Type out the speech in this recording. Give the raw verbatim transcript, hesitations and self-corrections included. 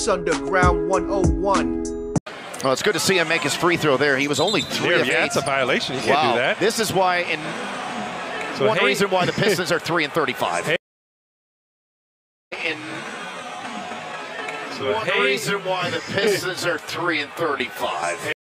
Sports Underground one oh one. Well, it's good to see him make his free throw there. He was only three there, of yeah, eight. that's a violation. You can't wow. do that. This is why, in so one hey, reason why the Pistons are three and thirty-five. Hey. In so one hey. reason why the Pistons are three and thirty-five.